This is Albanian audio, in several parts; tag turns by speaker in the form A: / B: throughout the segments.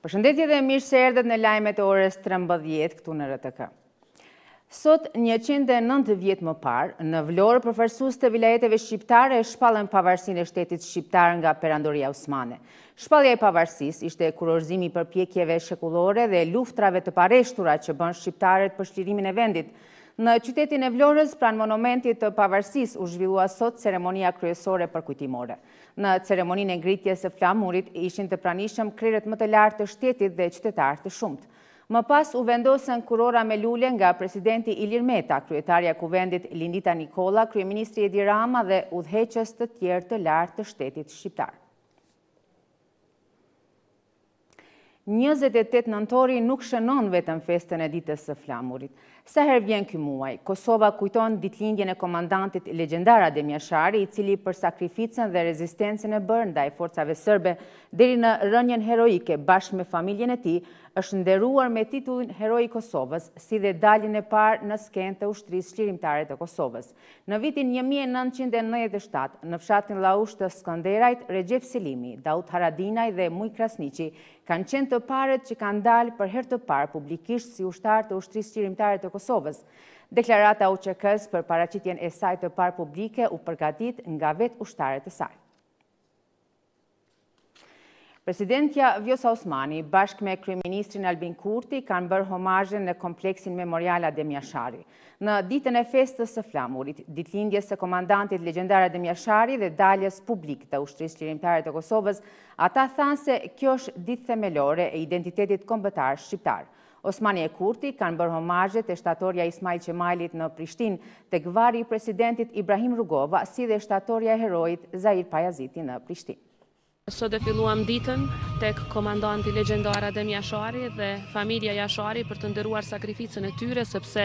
A: Përshëndetje dhe mirë se erdhët në lajmet e orës 13 këtu në RTK. Sot, 109 vjet më parë, në Vlorë përfaqësues të vilajeteve shqiptare shpallën pavarësinë e shtetit shqiptar nga perandoria osmane. Shpallja e pavarësisë ishte kurorëzimi i përpjekjeve shekullore dhe luftrave të pareshtura që bën shqiptarët për shlirimin e vendit. Në qytetin e Vlorës, pranë monumentit të pavarësisë, u zhvillua sot ceremonia kryesore përkujtimore. Në ceremoninë e ngritjes së flamurit ishin të pranishëm krerët më të lartë të shtetit dhe qytetarë të shumtë. Më pas u vendosën kurora me lule nga presidenti Ilir Meta, kryetarja e Kuvendit Lindita Nikolla, kryeministri Edi Rama dhe udhëheqës të tjerë të lartë të shtetit shqiptar. 28 nëntori nuk shënon vetëm festën e ditës së flamurit. Sa herë vjen ky muaj, Kosova kujton ditëlindjen e komandantit legjendar Adem Jashari, i cili për sakrificën dhe rezistencën e bërë ndaj forcave serbe deri në rënien heroike bashkë me familjen e tij, është nderuar me titullin Heroi i Kosovës, si dhe daljen e parë në skenë të ushtrisë çlirimtare të Kosovës. Në vitin 1997, në fshatin Llaush të Skënderajt, Recep Selimi, Daud Haradinaj dhe Muj Krasniqi kanë qenë të parët që kanë dalë për herë të parë publikisht si ushtar të ushtrisë çlirimtare të Kosovës. Deklarata UÇK-s për paraqitjen e saj të parë publike u përgatit nga vetë ushtarët e saj. Presidentja Vjosa Osmani, bashkë me kryeministrin Albin Kurti, kanë bërë homazhe në kompleksin memorial Adem Jashari. Në ditën e festës së flamurit, ditëlindjes së komandantit legjendar Adem Jashari dhe daljes publik të ushtrisë çlirimtare të Kosovës, ata thanë se kjo është ditë themelore e identitetit kombëtar shqiptar. Osmani e Kurti kanë bërë homazhe te shtatorja Ismail Qemailit në Prishtinë, tek varri i presidentit Ibrahim Rugova, si dhe shtatorja e heroit Zahir Pajaziti në Prishtinë.
B: Sot e filluam ditën tek komandanti legjendar Adem Jashari dhe familja Jashari për të nderuar sakrificën e tyre, sepse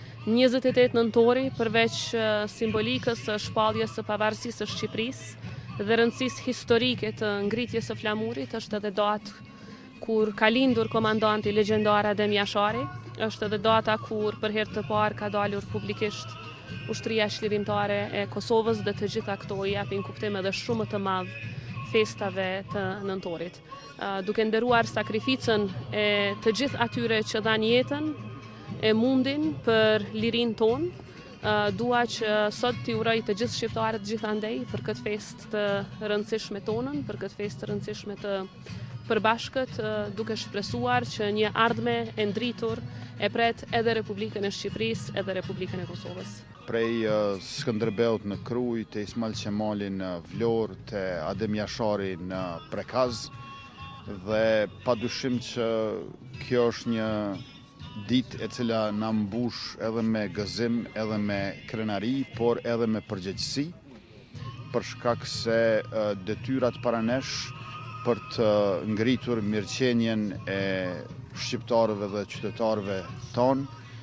B: 28 nëntori, përveç simbolikës së shpalljes së pavarësisë së Shqipërisë dhe rëndësisë historike të ngritjes së flamurit, është edhe datë kur ka lindur komandanti legjendar Adem Jashari, është edhe data kur për herë të parë ka dalur publikisht ushtria çlirimtare e Kosovës dhe të gjitha këto i japin kuptim edhe shumë të madh festave të nëntorit. Duke nderuar sakrificën e të gjithë atyre që dhanë jetën e mundin për lirinë tonë, dua që sot t'i uroj të gjithë shqiptarët gjithandej për këtë festë të rëndësishme tonën, për këtë festë të rëndësishme të përbashkët, duke shpresuar që një ardhme e ndritur e pret edhe Republikën e Shqipërisë, edhe Republikën e Kosovës.
C: Prej Skënderbeut në Kruj, te Ismail Qemali në Vlorë, te Adem Jashari në Prekaz, dhe padyshim që kjo është një ditë e cila na mbush edhe me gëzim, edhe me krenari, por edhe me përgjegjësi, për shkak se detyrat para nesh për të ngritur mirëqenien e shqiptarëve dhe qytetarëve tonë,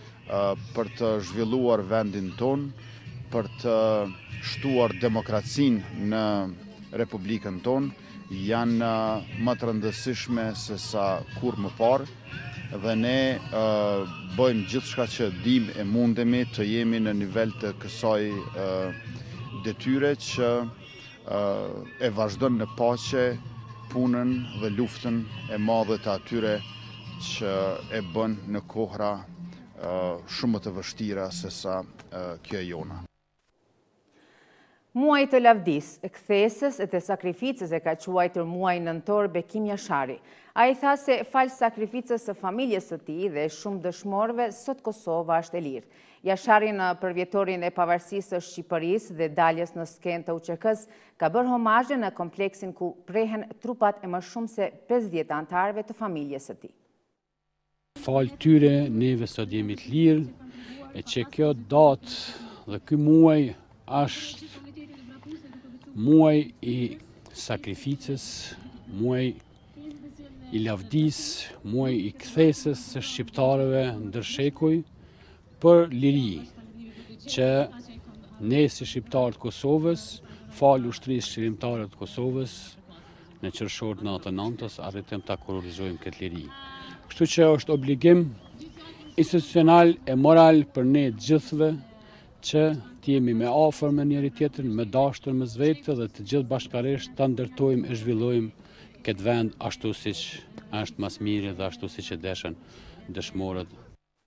C: për të zhvilluar vendin tonë, për të shtuar demokracinë në Republikën tonë, janë më të rëndësishme se sa kur më parë, dhe ne bëjmë gjithçka që dim e mundemi të jemi në nivel të kësaj detyre që e vazhdon në paqe punën dhe luftën e madhe të atyre që e bën në kohra shumë të vështira se sa kjo e jona.
A: Muaj të lavdis, kthesës e të sakrificës e ka quajtur muaj nëntor Bekim Jashari. A i tha se falë sakrificës së familjes së tij dhe shumë dëshmorëve, sot Kosova është e lirë. Jashari në përvjetorin e pavarësisë së Shqipërisë dhe daljes në skenë të UÇK-s ka bërë homazhe në kompleksin ku prehen trupat e më shumë se 50 anëtarëve të familjes së tij.
D: Falë tyre, neve sot jemi të lirë, e që kjo datë dhe ky muaj është muaj i sakrificës, muaj i lavdis, muaj i kthesës së shqiptarëve ndër shekuj për liri, që ne si shqiptarët Kosovës, falë ushtrisë çlirimtare të Kosovës, në qershor të 99-s arritëm ta kurorëzojmë këtë liri. Kështu që është obligim institucional e moral për ne të gjithëve që t'jemi me afër me njëri tjetrin, me dashtër me vetë dhe të gjithë bashkërisht ta ndërtojmë e zhvillojmë këtë vend ashtu siç është mas miri dhe ashtu siç e deshën dëshmorët.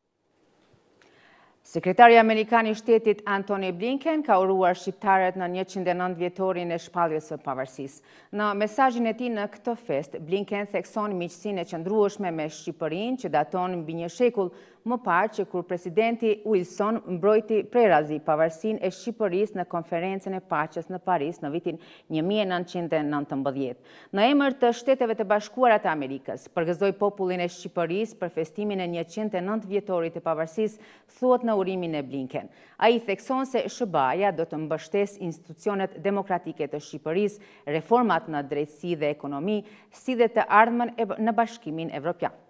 A: Sekretari Amerikan I Shtetit Antony Blinken ka uruar shqiptarët në 109 vjetorin e shpalljes së pavarësisë. Në mesazhin e tij në këtë fest, Blinken thekson miqësinë e qëndrueshme me Shqipërinë që daton mbi një shekull më parë që kur presidenti Wilson mbrojti prerazi pavarësinë e Shqipërisë në konferencën e paqes në Paris në vitin 1919. Në emër të Shteteve të Bashkuara të Amerikës, përgëzoi popullin e Shqipërisë për festimin e 109 vjetorit të pavarësisë, thuhet në urimin e Blinken. Ai thekson se SBA-ja do të mbështesë institucionet demokratike të Shqipërisë, reformat në drejtësi dhe ekonomi, si dhe të ardhmen në Bashkimin Evropian.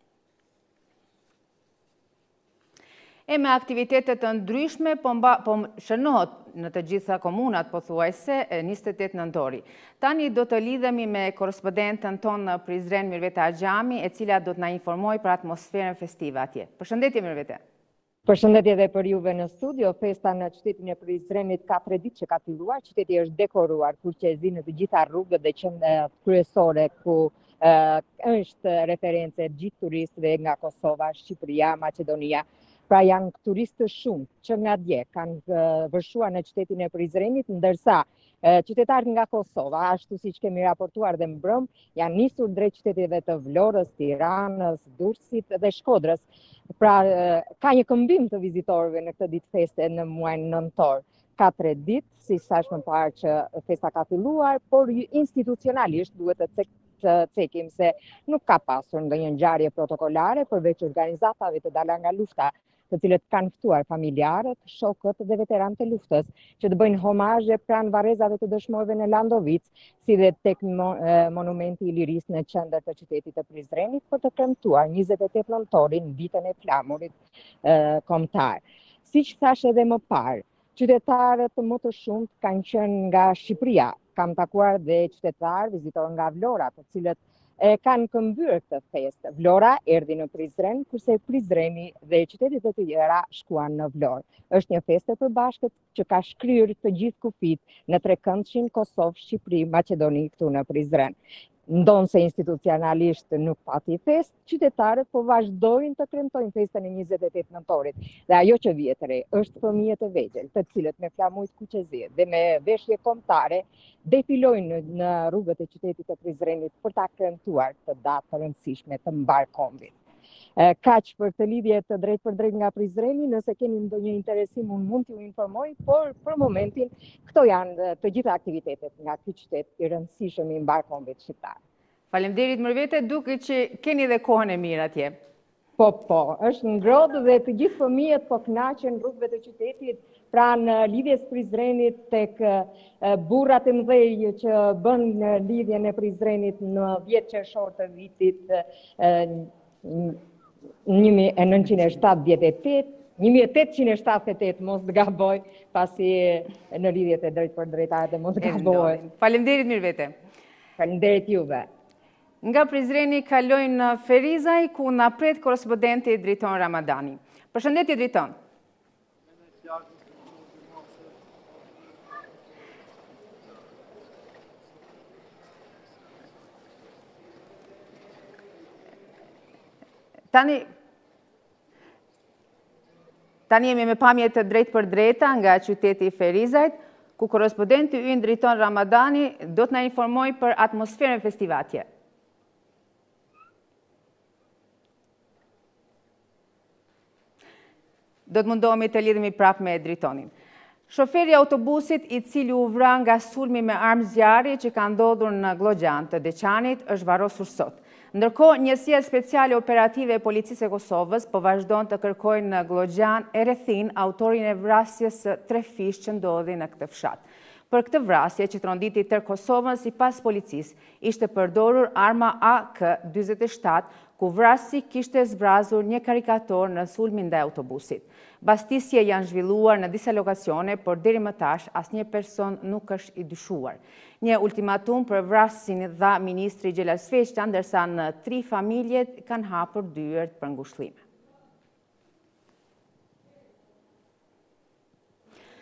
A: E me aktivitetet të ndryshme po shënohet në të gjitha komunat pothuajse 28 nëntori. Tani do të lidhemi me korrespondentën tonë në Prizren, Mirveta Axhami, e cila do të na informojë për atmosferën festive atje. Përshëndetje Mirvete.
E: Përshëndetje dhe për juve në studio. Festa në qytetin e Prizrenit ka 3 ditë që ka filluar. Qyteti është dekoruar kurqezi në të gjitha rrugët dhe qendrat kryesore ku është referencë gjithë turistëve nga Kosova, Shqipëria, Maqedonia. Pra janë turistë shumë që nga dje kanë vërshuar në qytetin e Prizrenit, ndërsa qytetarët nga Kosova, ashtu siç kemi raportuar dhe mbrëm, janë nisur drejt qyteteve të Vlorës, Tiranës, Durrësit dhe Shkodrës. Pra ka një këmbim të vizitorëve në këtë ditë feste në muajin nëntor. Ka 3 ditë, si thash më parë që festa ka filluar, por institucionalisht duhet të cekim se nuk ka pasur ndonjë ngjarje protokolare përveç organizatave të dalë nga lufta, të cilët kanë ftuar familjarët, shokët dhe veteranët e luftës që të bëjnë homazhe pranë varrezave të dëshmorëve në Landovic, si dhe tek monumenti I Lirisë në qendër të qytetit të Prizrenit për të premtuar 28 nëntorin, ditën e flamurit kombëtar. Siç thash edhe më parë, qytetarët më të shumt kanë qenë nga Shqipëria. Kam takuar dhe qytetarë, vizitorë nga Vlora, të cilët kanë këmbyer këtë festë. Vlora erdhi në Prizren, kurse Prizreni dhe qytetet e tjera shkuan në Vlorë. Është një festë e përbashkët që ka shkryer të gjithë kufit në trekëndshin Kosovë, Shqipëri, Maqedoni këtu në Prizren. Ndonse institucionalisht nuk pati festë, qytetarët po vazhdojnë të kremtojnë festën e 28 nëntorit. Dhe ajo që vjet re është fëmijët e vegjël, të cilët me flamujt kuqezi dhe me veshje kombëtare defilojnë në rrugët e qytetit të Prizrenit për ta kremtuar këtë datë të rëndësishme të mbarkombit. Kaq për të lidhje të drejt për drejt nga Prizreni, nëse keni ndonjë interesim unë mund t'ju informoj, por për momentin këto janë të gjitha aktivitetet nga ky qytet I rëndësishëm I mbarkombit shqiptar.
A: Faleminderit Mirvete, duket që keni dhe kohën e mirë atje.
E: Po, është ngrohtë dhe të gjithë fëmijët po kënaqen rrugëve të qytetit, pranë lidhjes Prizrenit tek burrat e mëdhej që bën lidhjen e Prizrenit në 10 qershor të vitit 1878, mos të gaboj, pasi në lidhjet e drejt për drejtare mos të gaboj.
A: Faleminderit Mirvete.
E: Faleminderit juve.
A: Nga Prizreni kalojnë në Ferizaj, ku na pret korrespondenti Driton Ramadani. Përshëndetje Driton. Tani jemi me pamje të drejt për drejta nga qyteti I Ferizajt, ku korrespondenti ynë Driton Ramadani do të na informoj për atmosferën festive atje. Do të mundohemi të lidhemi prapë me Dritonin. Shoferi autobusit I cili u vra nga sulmi me armë zjarri që ka ndodhur në Glogjan të Deçanit është varrosur sot. Ndërkohë, njësia speciale operative e Policisë e Kosovës po vazhdon të kërkojnë në Glogjan e rrethin autorin e vrasjes së 3 fish që ndodhi në këtë fshat. Për këtë vrasje që tronditi tër Kosovën, sipas policisë, ishte përdorur arma AK-47, ku vrasi kishte zbrazur një karikator në sulmin ndaj autobusit. Bastisje janë zhvilluar në disa lokacione, por deri më tash asnjë person nuk është I dyshuar. Një ultimatum për vrasin dha ministri Xhelal Sveçta, ndërsa në 3 familjet kanë hapur dyert për ngushëllime.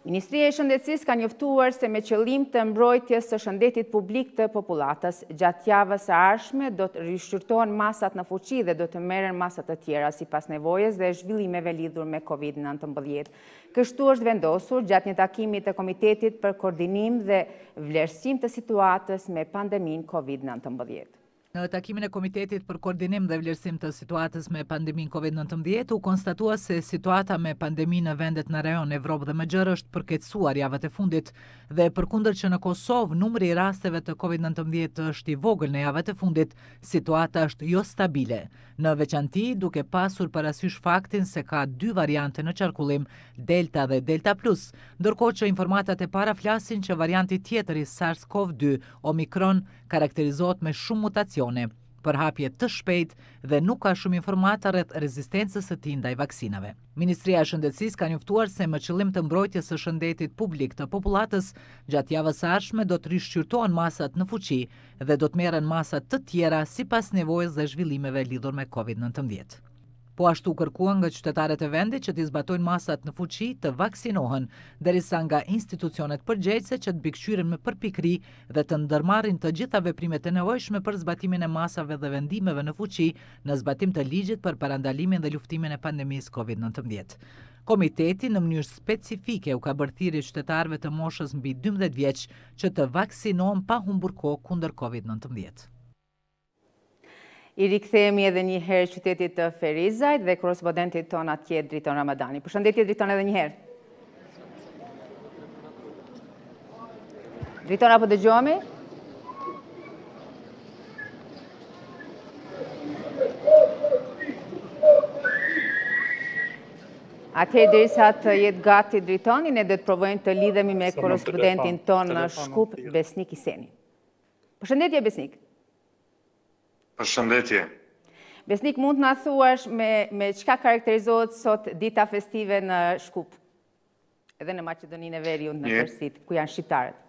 A: Ministria e Shëndetësisë ka njoftuar se me qëllim të mbrojtjes së shëndetit publik të populatës, gjatë javës së ardhshme do të rishqyrtohen masat në fuqi dhe do të merren masat të tjera sipas nevojës dhe zhvillimeve lidhur me COVID-19. Kështu është vendosur gjatë një takimi të Komitetit për Koordinim dhe Vlerësim të Situatës me pandeminë COVID-19.
F: Në takimin e Komitetit për Koordinim dhe Vlerësim të Situatës me pandeminë COVID-19, u konstatua se situata me pandemi në vendet në rajon, Evropë dhe Mëgjer është përkeqësuar javët e fundit dhe përkundër që në Kosovë numri i rasteve të COVID-19 është i vogël në javët e fundit, situata është jo stabile. Në veçanti, duke pasur parasysh faktin se ka 2 variante në qarkullim, Delta dhe Delta Plus, ndërkohë që informatat e para flasin që varianti tjetër i SARS-CoV-2, Omikron, karakterizohet me shumë mutacione, përhapje të shpejt dhe nuk ka shumë informata rreth rezistencës së tij ndaj vaksinave. Ministria e Shëndetësisë ka njoftuar se me qëllim të mbrojtjes së shëndetit publik të popullatës, gjatë javës së ardhshme do të rishqyrtohen masat në fuqi dhe do të merren masa të tjera sipas nevojës dhe zhvillimeve lidhur me COVID-19. Po ashtu kërkuan nga qytetarët e vendit që t'i zbatojnë masat në fuqi të vaksinohen, derisa nga institucionet përgjegjëse që të bikëqyren me përpikri dhe të ndërmarrin të gjitha veprimet e nevojshme për zbatimin e masave dhe vendimeve në fuqi në zbatim të ligjit për parandalimin dhe luftimin e pandemisë COVID-19. Komiteti në mënyrë specifike u ka bërë thirrje qytetarëve të moshës mbi 12 vjeç që të vaksinohen pa humbur kohë kundër COVID-19.
A: I rikthehemi edhe një herë qytetit të Ferizajt dhe korrespondentit ton atje Driton Ramadani. Përshëndetje Driton edhe një herë. Driton, apo dëgjohemi? Atëherë derisa të jetë gati Dritoni, ne do të provojmë të lidhemi me korrespondentin ton në Shkup, Besnik Iseni. Përshëndetje Besnik.
G: Përshëndetje.
A: Besnik, mund të na thuash me çka karakterizohet sot dita festive në Shkup, edhe në Maqedoninë e Veriut, në Persit, ku janë shqiptarët?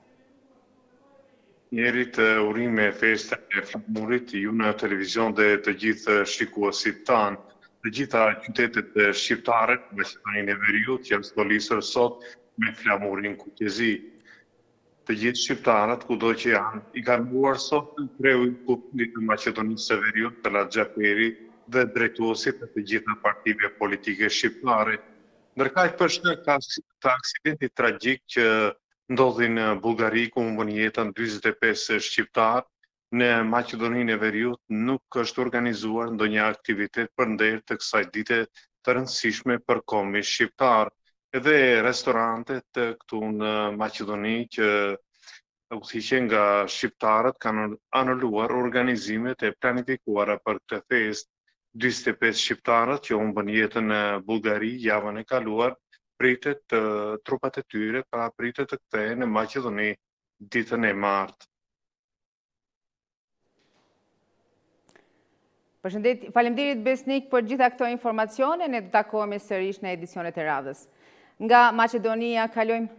G: Njerit urime festa e flamurit, ju në televizion dhe të gjithë shikuesit tanë, të gjitha qytetet shqiptare në Maqedoninë e Veriut janë stolisur sot me flamurin kujtëzi. Të gjithë shqiptarët, kudo që janë, i kanë buar sot në kreu i popullit të Maqedonisë së Veriut, Talat Xhaperi dhe drejtuesit të gjitha partive politike shqiptare. Ndërkaq për shkak të aksidentit tragjik që ndodhi në Bullgari, ku humbën jetën 45 shqiptarë, në Maqedoninë e Veriut nuk është organizuar ndonjë aktivitet përnder të kësaj dite të rëndësishme për kombin shqiptar. Edhe restorantet këtu në Maqedoni që udhëhiqen nga shqiptarët kanë anuluar organizimet e planifikuara për këtë festë. 45 shqiptarët që humbën jetën në Bullgari javën e kaluar, pritet trupat e tyre pritet të kthehen në Maqedoni ditën e martë.
A: Përshëndetje, faleminderit Besnik për gjitha këto informacione, ne do të takohemi sërish në edicionet e radhës. Nga Maqedonia kalojmë.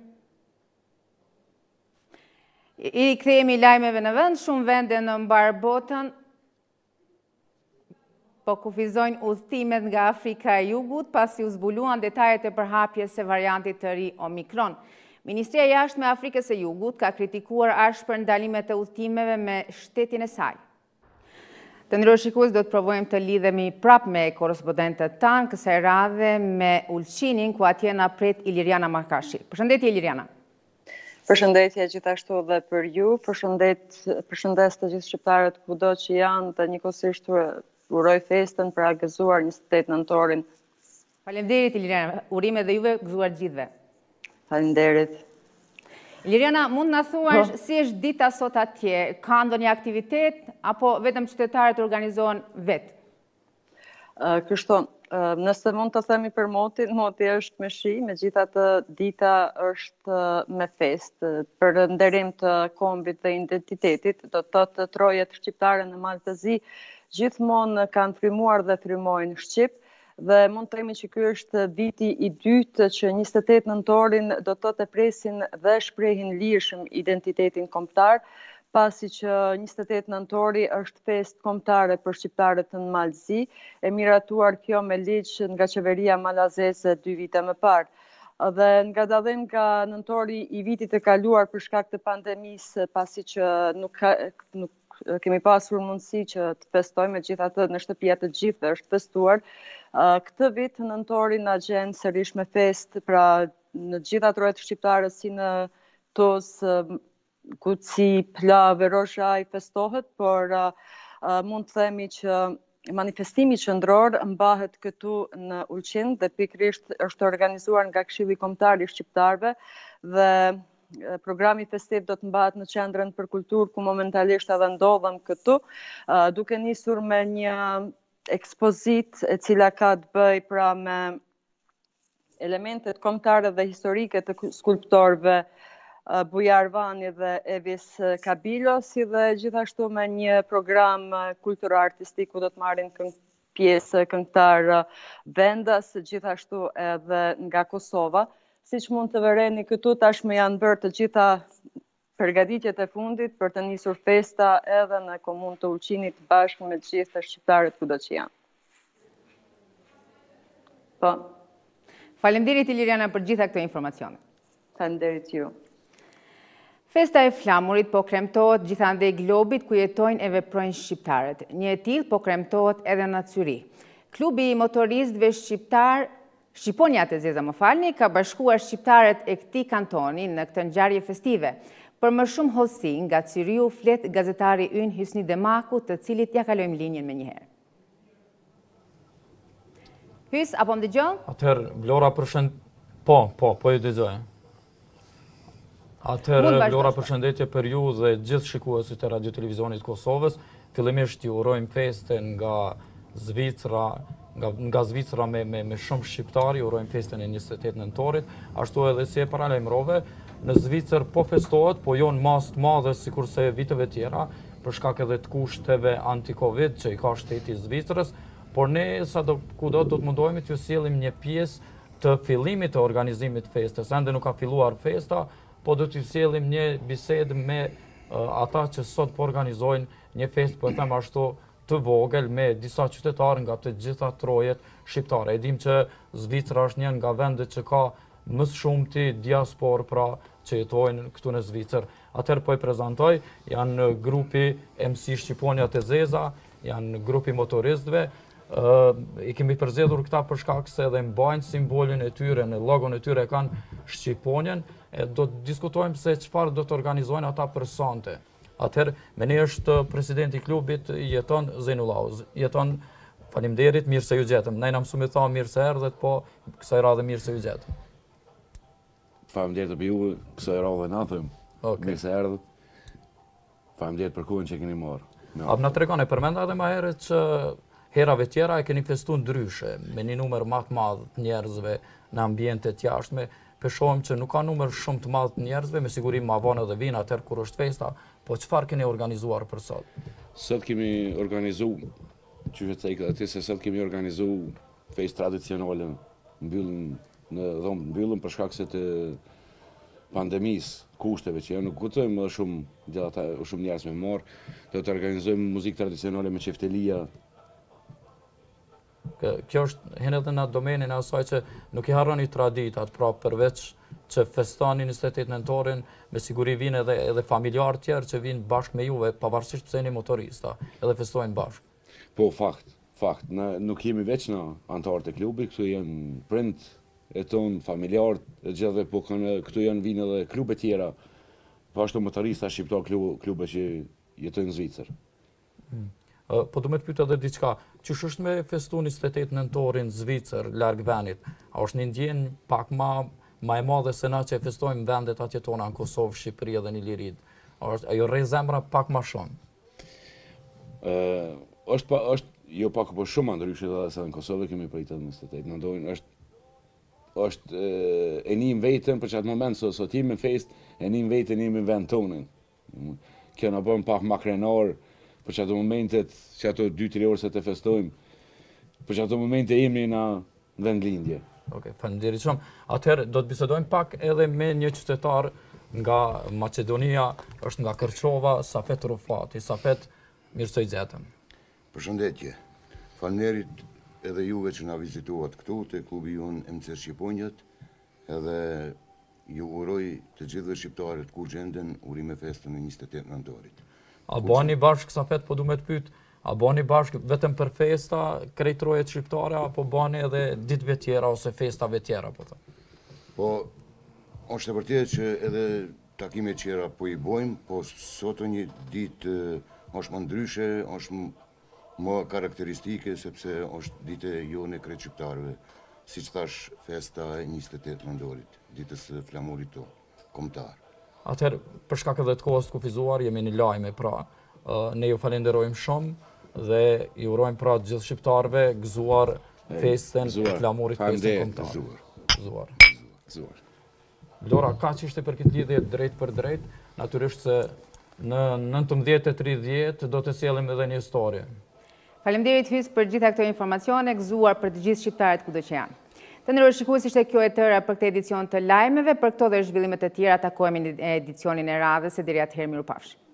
A: I kthehemi lajmeve në vend, shumë vende në mbar botën po kufizojnë udhëtimet nga Afrika e Jugut pasi u zbuluan detajet e përhapjes së variantit të ri Omikron. Ministria e Jashtme e Afrikës së Jugut ka kritikuar ashpër ndalimet e udhëtimeve me shtetin e saj. Të nderuar shikues, do të provojmë të lidhemi prapë me korrespondentët tanë, kësaj radhe me Ulqinin, ku atje na pret Iliriana Markashi. Përshëndetje Iliriana.
H: Përshëndetje gjithashtu dhe për ju, përshëndes të gjithë shqiptarët kudo që janë dhe njëkohësisht uroj festën për a gëzuar 28 nëntorin.
A: Faleminderit Iliriana, urime dhe juve gëzuar gjithëve.
H: Faleminderit.
A: Iliriana, mund na thuash si është dita sot atje? Ka ndonjë aktivitet apo vetëm qytetarët organizohen vetë?
H: Kështu, nëse mund të themi për motin, moti është me shi, megjithatë dita është me festë. Për nderim të kombit dhe identitetit, do të thotë trojet shqiptare në Maltëzi gjithmonë kanë frymuar dhe frymojnë shqip. Dhe mund të themi që ky është viti i dytë që 28 nëntorin do të presin dhe shprehin lirshëm identitetin kombëtar, pasi që 28 nëntori është festë kombëtare për shqiptarët në Malzi, e miratuar kjo me ligj nga qeveria malazeze 2 vite më parë. Dhe nga dallim nga nëntori i vitit e kaluar për shkak të pandemisë, pasi që nuk kemi pasur mundësi që të festojmë, megjithatë në shtëpia të gjithëve është festuar, këtë vit nëntori na gjen sërish me fest, pra në gjitha trojet shqiptare si në Tuzë, Kuci, Pla, Verosha i festohet, por mund të themi që manifestimi qendror mbahet këtu në Ulqin dhe pikërisht është organizuar nga Këshilli Kombëtar i Shqiptarëve dhe programi festiv do të mbahet në Qendrën për Kulturë, ku momentalisht edhe ndodhem këtu, duke nisur me një ekspozitë e cila ka të bëjë pra me elementet kombëtare dhe historike të skulptorëve Bujar Vani dhe Evis Kabilo, si dhe gjithashtu me një program kulturo-artistik ku do të marrin pjesë këngëtar vendas, gjithashtu edhe nga Kosova. Siç mund të vereni këtu tashmë janë bërë të gjitha përgatitjet e fundit për të nisur festa edhe në komunë të Ulqinit bashkë me të gjithë shqiptarët kudo që janë. Po.
A: Faleminderit Iliriana për gjitha këto informacione.
H: Faleminderit ju.
A: Festa e flamurit po kremtohet gjithandej globit ku jetojnë e veprojnë shqiptarët. Një e tillë po kremtohet edhe në Zyri. Klubi i motoristëve shqiptar, Shqiponia të Zeza më falni, ka bashkuar shqiptarët e këtij kantoni në këtë ngjarje festive. Për më shumë hollësi nga Zyriu flet gazetari ynë Hysni Demaku, të cilit ja kalojmë linjën me njëherë. Hys, apo më dëgjon?
I: Atëherë, Vlora po ju dëgjoj. Atëherë, Vlora, përshëndetje për ju dhe gjithë shikuesit e Radio Televizionit Kosovës. Fillimisht ju urojmë festen nga Zvicra me shumë shqiptari, urojmë festen e 28 nëntorit, ashtu edhe si e paralajmërove, në Zvicër po festohet, po jo në masë të madhe sikurse viteve tjera, për shkak edhe të kushteve anti-Covid që i ka shteti i Zvicrës, por ne kudo do të mundohemi t'ju sjellim një pjesë të fillimit të organizimit festës. Ende nuk ka filluar festa, po do t'ju sjellim një bisedë me ata që sot po organizojnë një festë, po e them ashtu, të vogël me disa qytetarë nga të gjitha trojet shqiptare. E dim që Zvicra është një nga vendet që ka më shumti diaspor, pra që jetojnë këtu në Zvicër. Atëherë po i prezantoj, janë grupi MC Shqiponia të Zeza, janë grupi motoristëve. I kemi përzgjedhur këta për shkak se edhe mbajnë simbolin e tyre, në logon e tyre kanë Shqiponien. Do të diskutojmë se çfarë do të organizojnë ata për sonte. Atëherë, me ne është presidenti i klubit, jeton Zenullau. Jeton, faleminderit, mirë se ju gjetëm. Ne na mësuam tha mirë se erdhët, po kësaj radhe mirë se ju gjetëm.
J: Faleminderit për ju, kësaj radhe na them. Mirë se erdhët. Faleminderit për kohën që keni marrë.
I: Na tregon e përmenda edhe më herët që herave tjera e keni festuar ndryshe, me një numër më të madh të njerëzve në ambiente të jashtme. Shohim që nuk ka numër shumë të madh të njerëzve, me siguri më vonë edhe vinë atëherë kur është festa, po çfarë keni organizuar për sot?
J: Sot kemi organizuar, sot kemi organizuar festë tradicionale, mbyllën për shkak se të pandemisë, kushteve që nuk guxojmë më shumë njerëz me marr, do të organizojmë muzikë tradicionale me çeftelia.
I: Kjo është hen edhe në domenin e asaj që nuk i harroni traditat, pra përveç që festoni 28 nëntorin, me siguri vinë edhe familjarë tjerë që vinë bashkë me juve, pavarësisht pse jeni motorista, edhe festojnë bashkë.
J: Po, fakt. Nuk jemi veç në antarët e klubit, këtu janë prind e tonë, familjarët e gjithëve, po këtu janë vinë edhe klube tjera, po ashtu motorista shqiptar klube që jetojnë në Zvicër.
I: Po du me të pyta dhe diçka, qysh është me festu 28 nëntorin Zvicër, larg venit? A është një ndjenë pak ma e madhe se na që e festojmë vendet atje tona në Kosovë, Shqipëri edhe në Ilirid? Ajo rrej zemra pak ma shumë?
J: është jo pak po shumë ndryshe dhe se në Kosovë kemi pritet 28 nëntorin. është e njim vetën, për që atë moment sot jemi në fest, e njim vetën, jemi në vend tonin. Kjo në bëm pak ma krenar, për që ato momentet, që ato 2-3 orë se të festojmë, për që ato momente jemi në vendlindje.
I: Faleminderit shumë. Atëherë, do të bisedojmë pak edhe me një qytetar nga Macedonia, është nga Kërçova, Safet Rufati. Safet, mirë se i gjetëm.
K: Përshëndetje. Faleminderit edhe juve që na vizituat këtu, te klubi jonë MC Shqiponjët. edhe ju uroj të gjithëve shqiptarët ku gjenden urime festën e 28 nëntorit.
I: A bani bashkë sa fet, po du me të pyet, a bani bashkë vetëm për festa krejtrojet shqiptare, apo bani edhe ditëve tjera ose festave tjera, po të?
K: Po, është e vërtetë që edhe takime tjera po i bojmë, po sot një ditë është më ndryshe, është më karakteristike, sepse është ditë e jone krejt shqiptarëve, si që thash festa e 28 nëntorit, ditës flamurit to, kombëtar.
I: Atëherë, për shkak edhe të kohës të kufizuar, jemi një lajme, pra, ne ju falenderojmë shumë dhe ju urojmë pra gjithë shqiptarëve gëzuar festën e flamurit, festën kombëtar. Gëzuar. Vlora, ka që ishte për këtë lidhje drejt për drejt, natyrisht se në 19:30 do të sjellim edhe një histori.
A: Faleminderit Hys për gjitha këto informacione, gëzuar për të gjithë shqiptarët kudo që janë. Të nderuar shikues, ishte kjo e tëra për këtë edicion të lajmeve, për këto dhe zhvillimet e tjera takohemi në edicionin e radhës, e deri atëherë mirupafshim.